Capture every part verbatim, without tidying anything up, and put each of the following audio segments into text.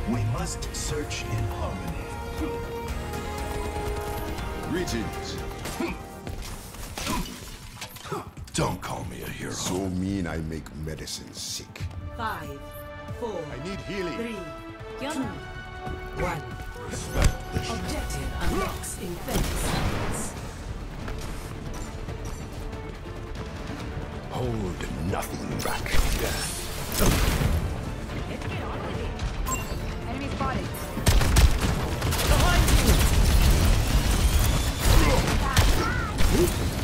We must search in harmony. Greetings. Don't call me a hero. So mean I make medicine sick. Five, four, I need healing. three, two, one. Respect the sh- Objective unlocks in thirty seconds. Hold nothing back. Let's get on with it. Enemy spotted. Behind you!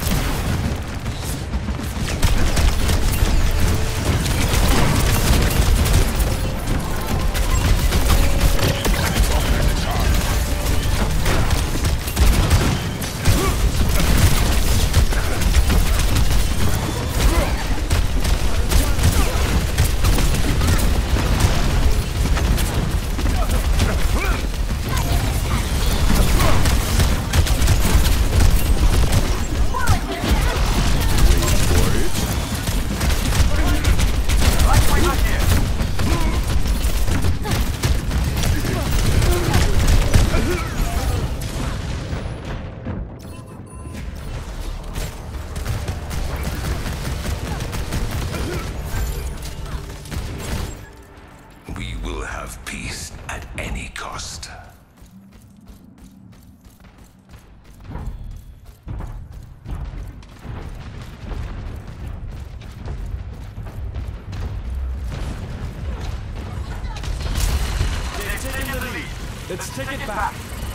Let's take it back.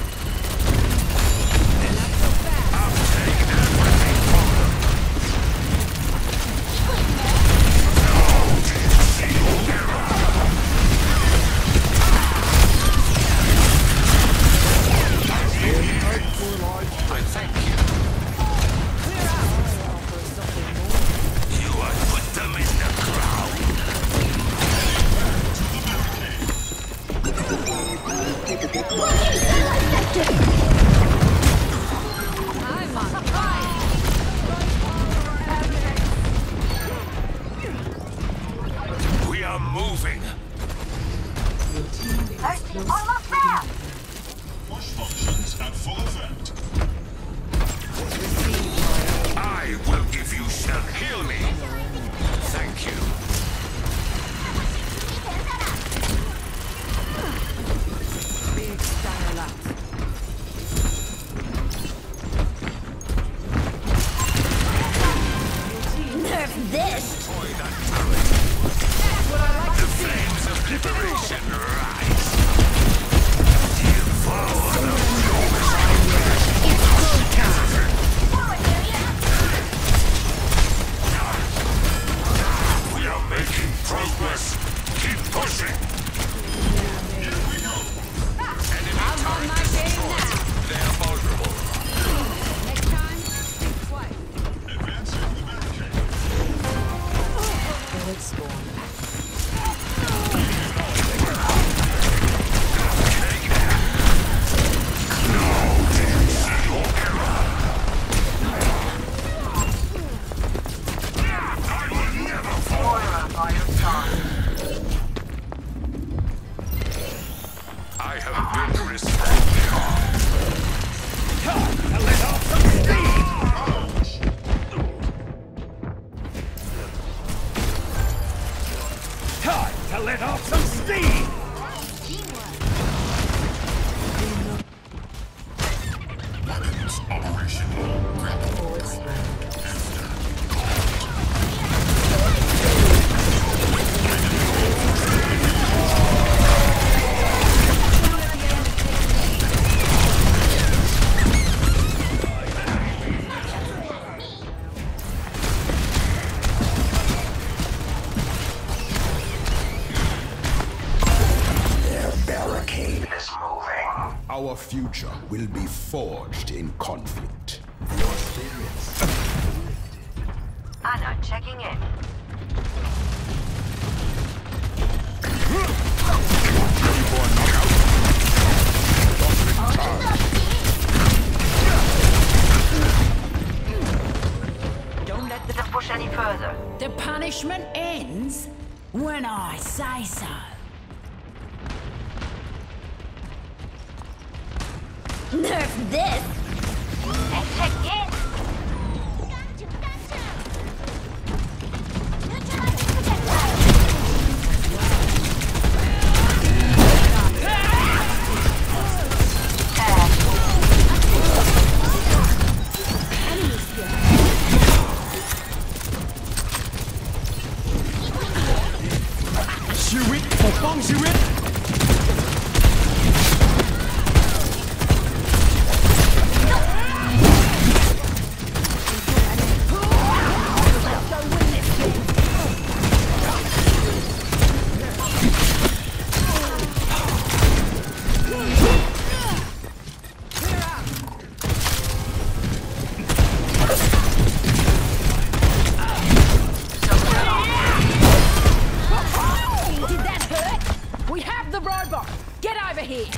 Our future will be forged in conflict. Your spirits lifted. Anna checking in. Ready for a knockout? Don't let them push any further. The punishment ends when I say so. Nerf this! And check in! Gotcha, gotcha! Neutralizing projectile! Enemies here! Shield it! ปกป้องชีวิต Did that hurt? We have the robot! Get over here!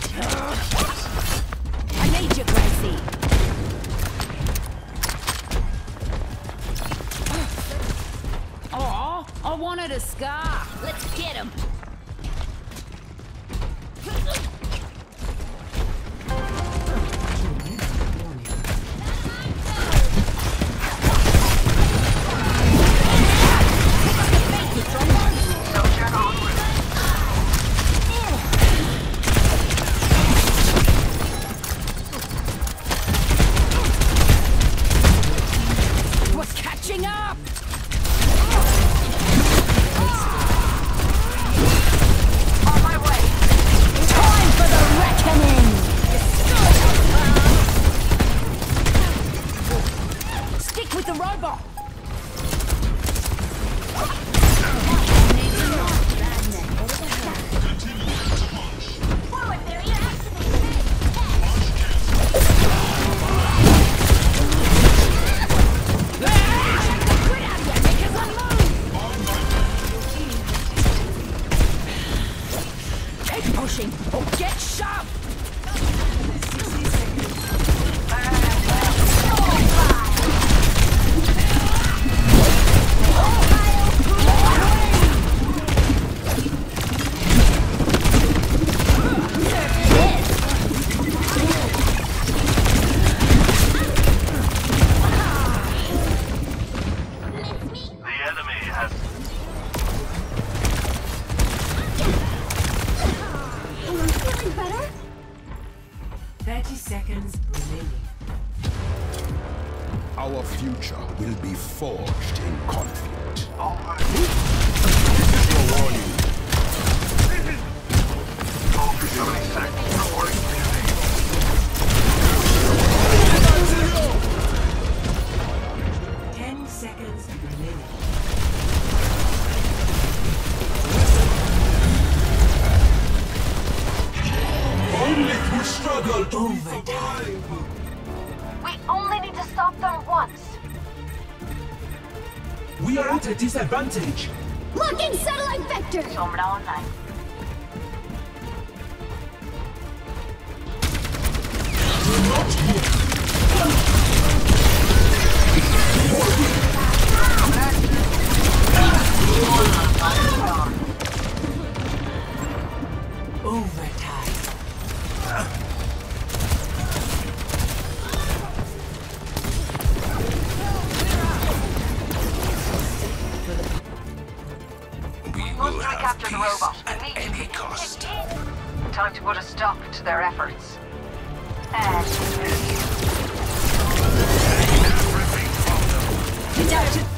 I need you, Gracie! Oh, I wanted a scar! Let's get him! What's catching up? On my way. Time for the reckoning. Stick with the robot. Forward barrier activated! Quit out here, make us unmove. Keep pushing or get shoved. The enemy has Am I feeling better? thirty seconds remaining. Our future will be forged in conflict. ten seconds remaining. Only through struggle do we survive. We only need to stop them once. We are at a disadvantage. Locking satellite vector! sombra online. Do not move. Overtime. We Must will have recapture the peace robot. at any cost. Time to put a stop to their efforts. And Get out!